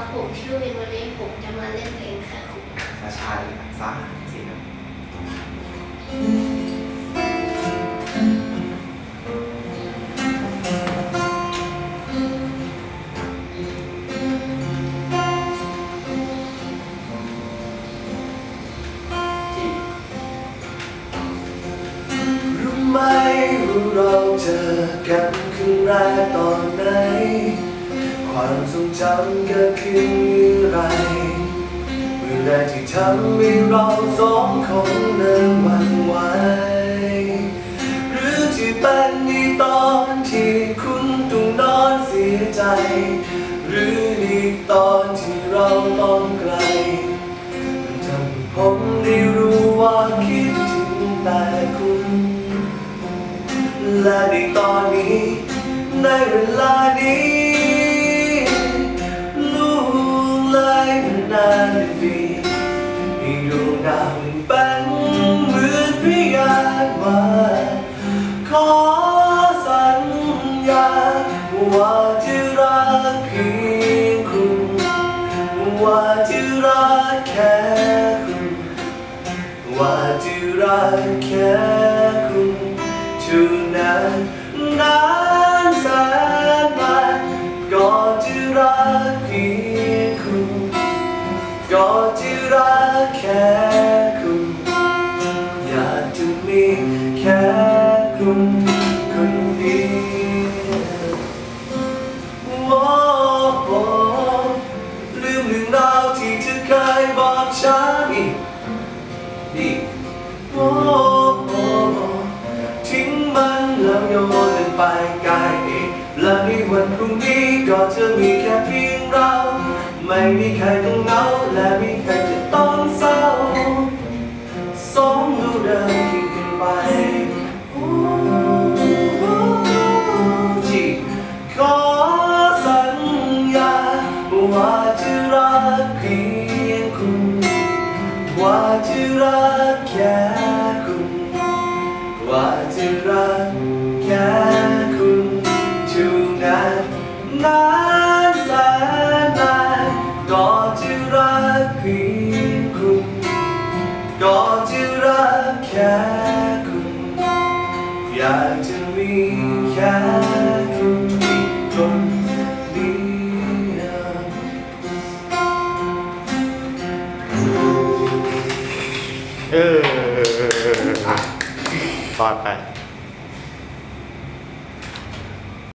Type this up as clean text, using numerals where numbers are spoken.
ผมชื่อวินวันนี้ผมจะมาเล่นเพลงแค่คุณช้าๆเลยครับ3 4ครับรู้ไหมว่าเราเจอกันครั้งแรกตอนไหนความทรงจำเกิดขึ้นเมื่อไรเมื่อไรที่ทำให้เราสองคนเริ่มหวั่นไหวหรือที่เป็นในตอนที่คุณต้องนอนเสียใจหรือในตอนที่เราต้องไกลทำให้ผมได้รู้ว่าคิดถึงแต่คุณและในตอนนี้ในเวลานี้ล่วงเลยนานปีมีดวงดาวเป็นเหมือนพยานว่าขอสัญญาว่าจะรักเพียงคุณว่าจะรักแค่คุณว่าจะรักแค่คุณเท่านั้นนานแสนนานก็จะรักเพียงคุณก็จะรักแค่คุณอยากจะมีแค่คุณคนเดียวโอ้โหลืมเรื่องราวที่เธอเคยบอกฉันนี่โอ้ทิ้งมันแล้วโยนมันไปไกลและในวันพรุ่งนี้ก็จะมีแค่เพียงเราไม่มีใครต้องเหงาและไม่มีใครจะต้องเศร้าสองดวงเดินคิดกันไปที่ขอสัญญาว่าจะรักเพียงคุณว่าจะรักแค่คุณว่าจะรักแค่คุณเท่านั้นนานแสนนานก็จะรักเพียงคุณก็จะรักแค่คุณอยากจะมีแค่คุณคนเดียวตอนไป